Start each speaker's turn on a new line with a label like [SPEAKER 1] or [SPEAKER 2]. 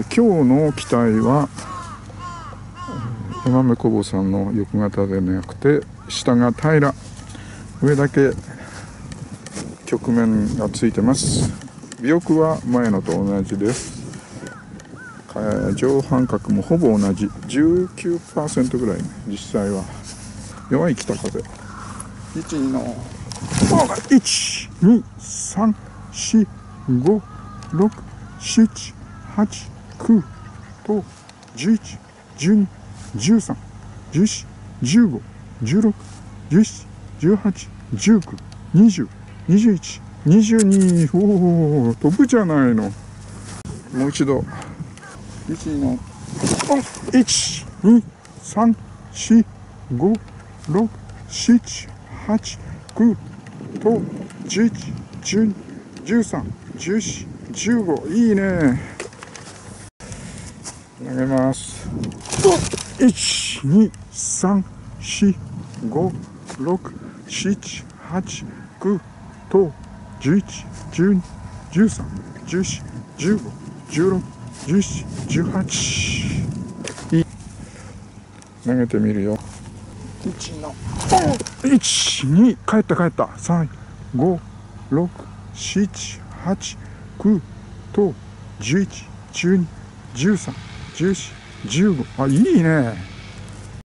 [SPEAKER 1] 今日の機体はヤマメコボさんの横型でなくて、下が平ら、上だけ曲面がついてます。尾翼は前のと同じです。上半角もほぼ同じ 19% ぐらい、ね、実際は弱い北風。1の123456789と111213141516171819202122。おお、飛ぶじゃないの。もう一度。1の123456789と1112131415。いいね。投げます。123456789と1112131415161718。投げてみるよ。1の12帰った35678と1112131415。あ、いいね。